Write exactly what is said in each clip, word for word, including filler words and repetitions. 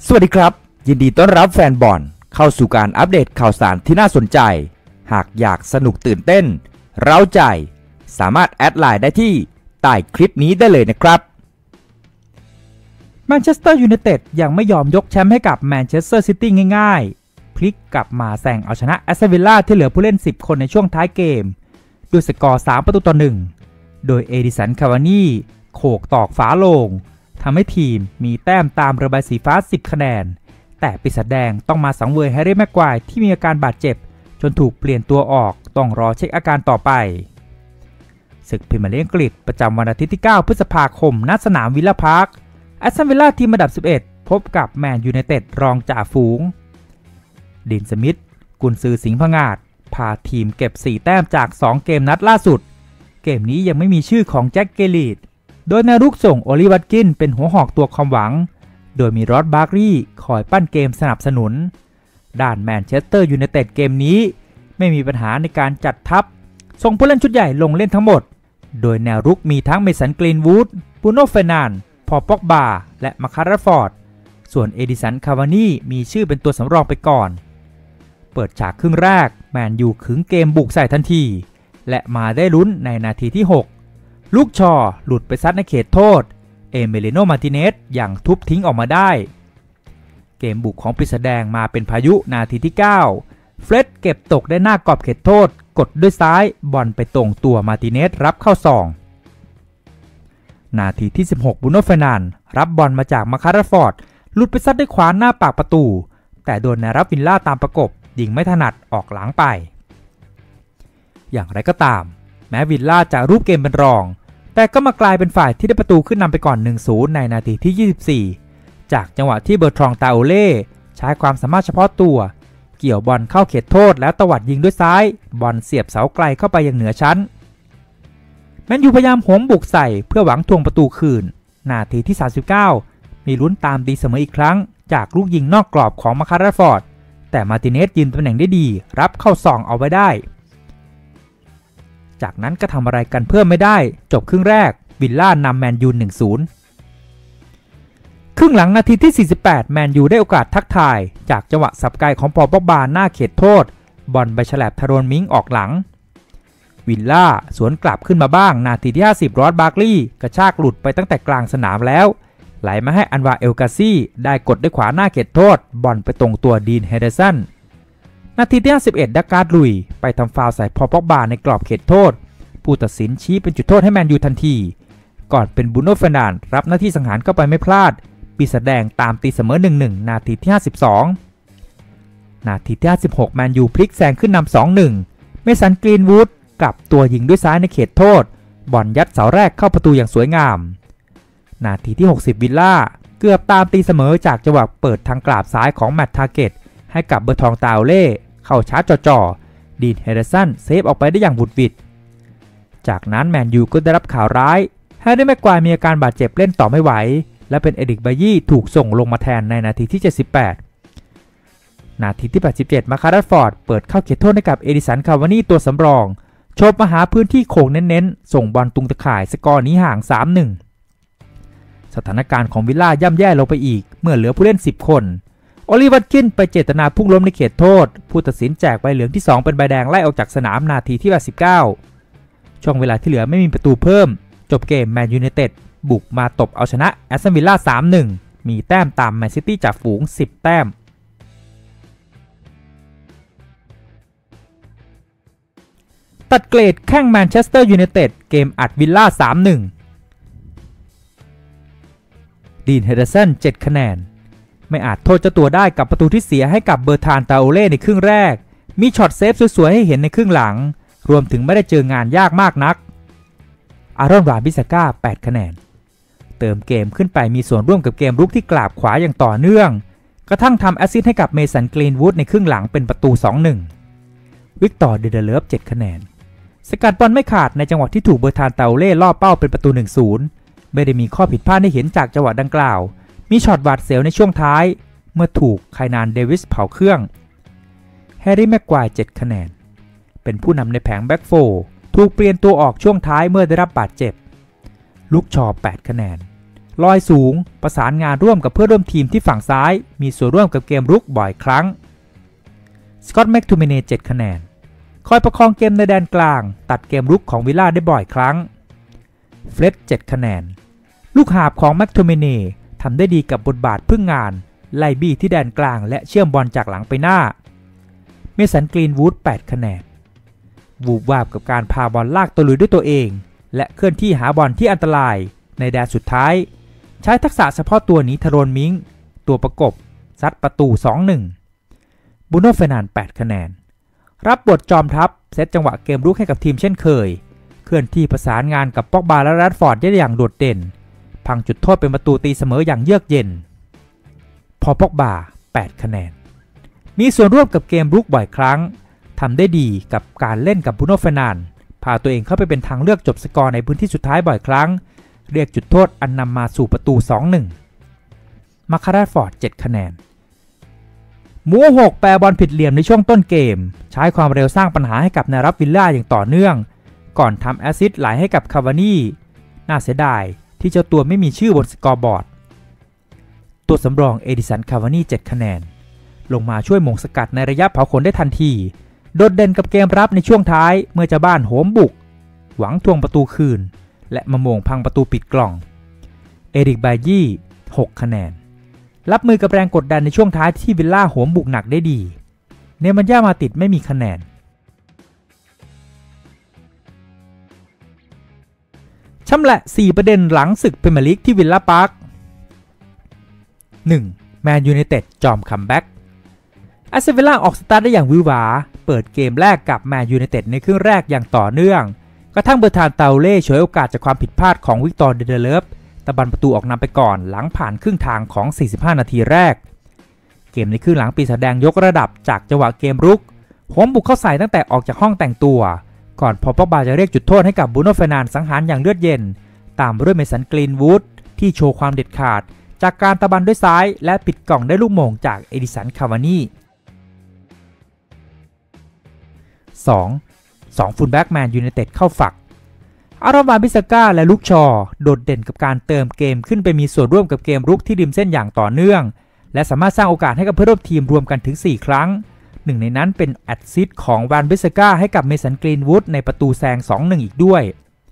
สวัสดีครับยินดีต้อนรับแฟนบอลเข้าสู่การอัปเดตข่าวสารที่น่าสนใจหากอยากสนุกตื่นเต้นเร้าใจสามารถแอดไลน์ได้ที่ใต้คลิปนี้ได้เลยนะครับแมนเชสเตอร์ยูไนเต็ดยังไม่ยอมยกแชมป์ให้กับแมนเชสเตอร์ซิตี้ง่ายๆพลิกกลับมาแซงเอาชนะแอสตันวิลล่าที่เหลือผู้เล่นสิบคนในช่วงท้ายเกมด้วยสกอร์สามประตูต่อหนึ่งโดยเอดิสันคาวานี่โขกตอกฝาโลงทำให้ทีมมีแต้มตามระบายสีฟ้าสิบคะแนนแต่ปีศาจแดงต้องมาสังเวยแฮร์รี่แม็กไกวร์ที่มีอาการบาดเจ็บจนถูกเปลี่ยนตัวออกต้องรอเช็คอาการต่อไปศึกพรีเมียร์ลีกอังกฤษประจำวันอาทิตย์ที่เก้าพฤษภาคมณสนามวิลล่าพาร์คแอสตันวิลล่าทีมอันดับสิบเอ็ดพบกับแมนยูไนเต็ดรองจ่าฝูงดินสมิธกุนซือสิงห์ผงาดพาทีมเก็บสี่แต้มจากสองเกมนัดล่าสุดเกมนี้ยังไม่มีชื่อของแจ็คเกลีดโดยนารุกส่งโอลิวัตกินเป็นหัวหอกตัวความหวังโดยมีรอดบาร์กรีคอยปั้นเกมสนับสนุนด้านแมนเชสเตอร์ยูไนเต็ดเกมนี้ไม่มีปัญหาในการจัดทัพส่งผู้เล่นชุดใหญ่ลงเล่นทั้งหมดโดยแนวรุกมีทั้งเมสันกรีนวูดบูโน่เฟร์นันด์พอลป็อกบาและมาคาร์ฟอร์ดส่วนเอดิสันคาวานี่มีชื่อเป็นตัวสำรองไปก่อนเปิดฉากครึ่งแรกแมนยูขึงเกมบุกใส่ทันทีและมาได้ลุ้นในนาทีที่หกลูกชอหลุดไปซัดในเขตโทษเอเมลิโนมาร์ติเนสอย่างทุบทิ้งออกมาได้เกมบุกของปีศาจแดงมาเป็นพายุนาทีที่เก้าเฟร็ดเก็บตกได้หน้ากรอบเขตโทษกดด้วยซ้ายบอลไปตรงตัวมาร์ติเนสรับเข้าซองนาทีที่สิบหกบูโน่เฟร์นันด์รับบอลมาจากมาคาร์ฟอร์ดหลุดไปซัดด้วยขวาหน้าปากประตูแต่โดนนารับวิลล่าตามประกบยิงไม่ถนัดออกหลังไปอย่างไรก็ตามแม้วิลล่าจะรูปเกมเป็นรองแต่ก็มากลายเป็นฝ่ายที่ได้ประตูขึ้นนำไปก่อน หนึ่งศูนย์ ในนาทีที่ยี่สิบสี่จากจังหวะที่เบอร์ทรองตาโอเล่ใช้ความสามารถเฉพาะตัวเกี่ยวบอลเข้าเขตโทษแล้วตวัดยิงด้วยซ้ายบอลเสียบเสาไกลเข้าไปอย่างเหนือชั้นแมนยูพยายามโหมบุกใส่เพื่อหวังทวงประตูคืนนาทีที่สามสิบเก้ามีลุ้นตามตีเสมออีกครั้งจากลูกยิงนอกกรอบของมาคาร์ฟอร์ดแต่มาร์ติเนสยืนตำแหน่งได้ดีรับเข้าซองเอาไว้ได้จากนั้นก็ทำอะไรกันเพิ่มไม่ได้จบครึ่งแรกวิลล่านำแมนยู หนึ่งศูนย์ ครึ่งหลังนาทีที่สี่สิบแปดแมนยูได้โอกาสทักทายจากจังหวะสับไกลของพอล ป็อกบาหน้าเขตโทษบอลไปฉลับทารอนมิงออกหลังวิลล่าสวนกลับขึ้นมาบ้างนาทีที่ห้าสิบรอดบาร์กลีกระชากหลุดไปตั้งแต่กลางสนามแล้วไหลมาให้อันวาเอลกาซี่ได้กดด้วยขวาหน้าเขตโทษบอลไปตรงตัวดีนเฮเดอร์สันนาทีที่ห้าสิบเอ็ดดักการ์ดลุยไปทำฟาวล์ใส่พอล ป็อกบาในกรอบเขตโทษผู้ตัดสินชี้เป็นจุดโทษให้แมนยูทันทีก่อนเป็นบูโน่เฟร์นันด์รับหน้าที่สังหารเข้าไปไม่พลาดปีศาจแดงตามตีเสมอ หนึ่งหนึ่ง นาทีที่ห้าสิบสองนาทีที่ห้าสิบหกแมนยูพลิกแซงขึ้นนำ สองหนึ่ง เมสันกรีนวูดกลับตัวยิงด้วยซ้ายในเขตโทษบอลยัดเสาแรกเข้าประตูอย่างสวยงามนาทีที่หกสิบวิลล่าเกือบตามตีเสมอจากจังหวะเปิดทางกราบซ้ายของแมตต์ทาร์เก็ตให้กับเบอร์ทองตาโอเล่เข้าชาร์จจ่อๆดีนเฮเดอร์สันเซฟออกไปได้อย่างบุดวิดจากนั้นแมนยูก็ได้รับข่าวร้ายแฮร์รี่แม็กไกวร์มีอาการบาดเจ็บเล่นต่อไม่ไหวและเป็นเอริกบายี่ถูกส่งลงมาแทนในนาทีที่เจ็ดสิบแปดนาทีที่แปดสิบเจ็ดมาคาร์ฟอร์ดเปิดเข้าเขตโทษให้กับเอดิสันคาวานี่ตัวสำรองโฉบมาหาพื้นที่โค้งเน้นๆส่งบอลตุงตะข่ายสกอร์นี้ห่าง สามหนึ่ง สถานการณ์ของวิลล่าย่ำแย่ลงไปอีกเมื่อเหลือผู้เล่นสิบคนโอลิวัตกินไปเจตนาพุ่งล้มในเขตโทษผู้ตัดสินแจกใบเหลืองที่สองเป็นใบแดงไล่ออกจากสนามนาทีที่แปดสิบเก้าช่วงเวลาที่เหลือไม่มีประตูเพิ่มจบเกมแมนยูไนเต็ดบุกมาตบเอาชนะแอสตันวิลล่า สามหนึ่ง มีแต้มตามแมนซิตี้จากฝูงสิบแต้มตัดเกรดแข้งแมนเชสเตอร์ยูไนเต็ดเกมอัดวิลล่า สามหนึ่ง ดีนเฮเดอร์สันเจ็ดคะแนนไม่อาจโทษเจ้าตัวได้กับประตูที่เสียให้กับเบอร์ทานตาโอเล่ในครึ่งแรกมีช็อตเซฟสวยๆให้เห็นในครึ่งหลังรวมถึงไม่ได้เจองานยากมากนักอารอนวานบิสก้าแปดคะแนนเติมเกมขึ้นไปมีส่วนร่วมกับเกมรุกที่กราบขวาอย่างต่อเนื่องกระทั่งทำแอสซิสต์ให้กับเมสันกรีนวูดในครึ่งหลังเป็นประตู สองหนึ่ง วิกตอร์เดเดเลฟเจ็ดคะแนนสกัดบอลไม่ขาดในจังหวะที่ถูกเบอร์ทานตาโอเล่ล่อเป้าเป็นประตู หนึ่งศูนย์ ไม่ได้มีข้อผิดพลาดให้เห็นจากจังหวะดังกล่าวมีช็อตหวาดเสียวในช่วงท้ายเมื่อถูกไคนานเดวิสเผาเครื่องแฮร์รี่แม็กไกวร์เจ็ดคะแนนเป็นผู้นำในแผงแบ็กโฟร์ถูกเปลี่ยนตัวออกช่วงท้ายเมื่อได้รับบาดเจ็บลูกชอแปดคะแนนลอยสูงประสานงานร่วมกับเพื่อนร่วมทีมที่ฝั่งซ้ายมีส่วนร่วมกับเกมรุกบ่อยครั้งสกอตต์ แม็กโทมิเนย์ เจ็ดคะแนนคอยประคองเกมในแดนกลางตัดเกมรุกของวิลล่าได้บ่อยครั้งเฟร็ด เจ็ดคะแนนลูกหาบของแม็กโทมิเนย์ทำได้ดีกับบทบาทพึ่งงานไล่บี้ที่แดนกลางและเชื่อมบอลจากหลังไปหน้าเมสัน กรีนวูด แปดคะแนนวูบวาบกับการพาบอลลากตัวลุยด้วยตัวเองและเคลื่อนที่หาบอลที่อันตรายในแดนสุดท้ายใช้ทักษะเฉพาะตัวหนีทารอนมิงตัวประกบซัดประตู สองหนึ่ง บูโน่ เฟร์นันด์ แปดคะแนนรับบทจอมทัพเซตจังหวะเกมรุกให้กับทีมเช่นเคยเคลื่อนที่ประสานงานกับป็อกบาและแรดฟอร์ดได้อย่างโดดเด่นพังจุดโทษเป็นประตูตีเสมออย่างเยือกเย็นพอป็อกบา แปดคะแนนมีส่วนร่วมกับเกมรุกบ่อยครั้งทำได้ดีกับการเล่นกับบูโน่ เฟร์นันด์พาตัวเองเข้าไปเป็นทางเลือกจบสกอร์ในพื้นที่สุดท้ายบ่อยครั้งเรียกจุดโทษอันนำมาสู่ประตู สองหนึ่ง มาคาแรดฟอร์ด เจ็ดคะแนนหมูหกแปรบอลผิดเหลี่ยมในช่วงต้นเกมใช้ความเร็วสร้างปัญหาให้กับแนวรับวิลล่าอย่างต่อเนื่องก่อนทำแอสซิสต์ไหลให้กับคาวานี่น่าเสียดายที่เจ้าตัวไม่มีชื่อบนสกอร์บอร์ดตัวสำรองเอดิสัน คาวานี่ เจ็ดคะแนนลงมาช่วยหม่งสกัดในระยะเผาขนได้ทันทีโดดเด่นกับเกมรับในช่วงท้ายเมื่อเจ้าบ้านโหมบุกหวังทวงประตูคืนและมาโมงพังประตูปิดกล่องเอริก บายี่ หกคะแนนรับมือกับแรงกดดันในช่วงท้ายที่วิลล่าโหมบุกหนักได้ดีเนมันย่ามาติดไม่มีคะแนนชำแหละสี่ประเด็นหลังศึกพรีเมียร์ลีกที่วิลล่าพาร์ค หนึ่ง แมนยูไนเต็ดจอมคัมแบ็กแอสตันวิลล่าออกสตาร์ทได้อย่างวิวหวาเปิดเกมแรกกับแมนยูไนเต็ดในครึ่งแรกอย่างต่อเนื่องกระทั่งเบอร์ทานเตาเล่ฉวยโอกาสจากความผิดพลาดของวิกตอร์ เดเดเลฟตะบันประตูออกนำไปก่อนหลังผ่านครึ่งทางของสี่สิบห้านาทีแรกเกมในครึ่งหลังปีศาจแดงยกระดับจากจังหวะเกมรุกโหมบุกเข้าใส่ตั้งแต่ออกจากห้องแต่งตัวก่อนพอป็อกบาจะเรียกจุดโทษให้กับบูโน่ เฟร์นันด์สังหารอย่างเลือดเย็นตามด้วยเมสัน กรีนวูดที่โชว์ความเด็ดขาดจากการตะบันด้วยซ้ายและปิดกล่องได้ลูกโมงจากเอดิสัน คาวานี่ สอง สอง ฟูลแบ็กแมนยูไนเต็ดเข้าฝักอารอน วานบิสก้าและลุคชอโดดเด่นกับการเติมเกมขึ้นไปมีส่วนร่วมกับเกมรุกที่ริมเส้นอย่างต่อเนื่องและสามารถสร้างโอกาสให้กับเพื่อนร่วมทีมรวมกันถึงสี่ครั้งหนึ่งในนั้นเป็นแอสซิสต์ของวานบิสก้าให้กับเมสัน กรีนวูดในประตูแซง สองหนึ่ง อีกด้วย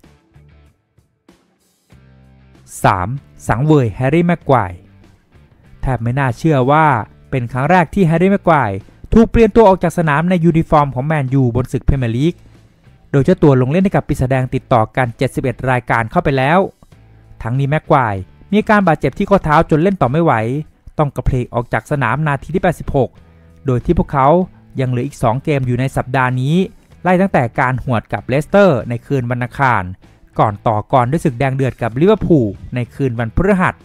สาม สังเวยแฮร์รี่ แม็กไกวร์แทบไม่น่าเชื่อว่าเป็นครั้งแรกที่แฮร์รี่ แม็กไกวร์ถูกเปลี่ยนตัวออกจากสนามในยูนิฟอร์มของแมนยูบนศึกพรีเมียร์ลีกโดยเจ้าตัวลงเล่นให้กับปีศาจแดงติดต่อกันเจ็ดสิบเอ็ดรายการเข้าไปแล้วทั้งนี้แม็กไกวร์มีอาการบาดเจ็บที่ข้อเท้าจนเล่นต่อไม่ไหวต้องกระเพลกออกจากสนามนาทีที่แปดสิบหกโดยที่พวกเขายังเหลืออีกสองเกมอยู่ในสัปดาห์นี้ไล่ตั้งแต่การหวดกับเลสเตอร์ในคืนวันอังคารก่อนต่อก่อนด้วยศึกแดงเดือดกับลิเวอร์พูลในคืนวันพฤหัส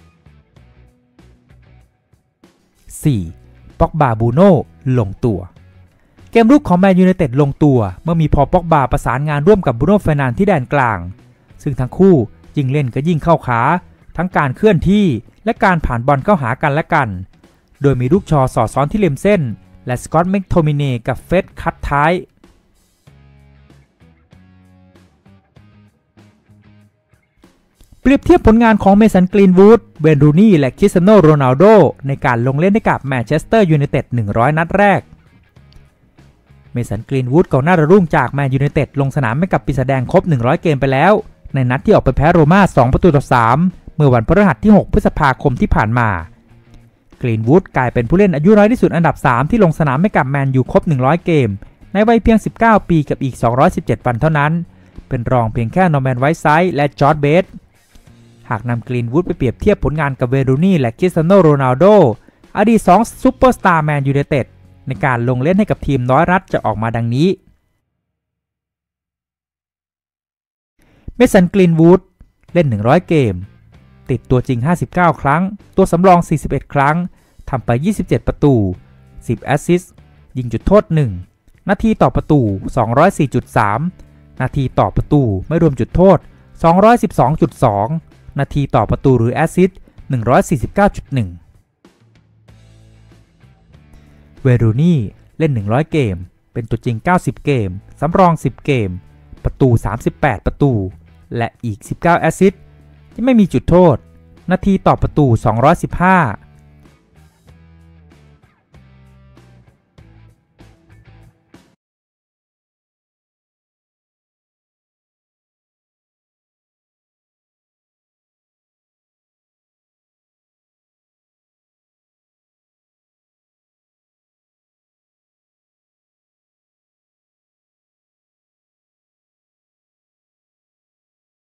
สี่ ป็อกบา บูโน่ลงตัวเกมรุกของแมนยูไนเต็ดลงตัวเมื่อมีพอป็อกบาประสานงานร่วมกับบูโน่ เฟร์นันด์ที่แดนกลางซึ่งทั้งคู่ยิ่งเล่นก็ยิ่งเข้าขาทั้งการเคลื่อนที่และการผ่านบอลเข้าหากันและกันโดยมีลูกชอสอดซ้อนที่ริมเส้นและสกอตต์ แม็กโทมิเนย์กับเฟร็ดคัดท้ายเปรียบเทียบผลงานของเมสัน กรีนวูด เวย์น รูนี่และคริสเตียโน โรนัลโดในการลงเล่นให้กับแมนเชสเตอร์ยูไนเต็ดหนึ่งร้อยนัดแรกเมสัน กรีนวูดกองหน้าดาวรุ่งจากแมนยูไนเต็ดลงสนามให้กับปีศาจแดงครบหนึ่งร้อยเกมไปแล้วในนัดที่ออกไปแพ้โรม่าสองประตูต่อสามเมื่อวันพฤหัสที่หกพฤษภาคมที่ผ่านมากรีนวูดกลายเป็นผู้เล่นอายุน้อยที่สุดอันดับสามที่ลงสนามให้กับแมนยูครบหนึ่งร้อยเกมในวัยเพียงสิบเก้าปีกับอีกสองร้อยสิบเจ็ดวันเท่านั้นเป็นรองเพียงแค่นอร์แมน ไวท์ไซด์และจอร์จ เบสหากนำกรีนวูดไปเปรียบเทียบผลงานกับเวย์น รูนี่และคริสเตียโน โรนัลโดอดีตสองซุปเปอร์สตาร์แมนยูไนเต็ดในการลงเล่นให้กับทีมน้อยนัดจะออกมาดังนี้เมสัน กรีนวูดเล่นหนึ่งร้อยเกมติดตัวจริงห้าสิบเก้าครั้งตัวสำรองสี่สิบเอ็ดครั้งทำไปยี่สิบเจ็ดประตูสิบแอสซิสต์ยิงจุดโทษหนึ่งนาทีต่อประตู สองร้อยสี่จุดสาม นาทีต่อประตูไม่รวมจุดโทษ สองร้อยสิบสองจุดสอง นาทีต่อประตูหรือแอสซิสต์ หนึ่งร้อยสี่สิบเก้าจุดหนึ่ง เวย์น รูนี่เล่นหนึ่งร้อยเกมเป็นตัวจริงเก้าสิบเกมสำรองสิบเกมประตูสามสิบแปดประตูและอีกสิบเก้าแอสซิสต์ที่ไม่มีจุดโทษนาทีต่อประตูสองร้อยสิบห้า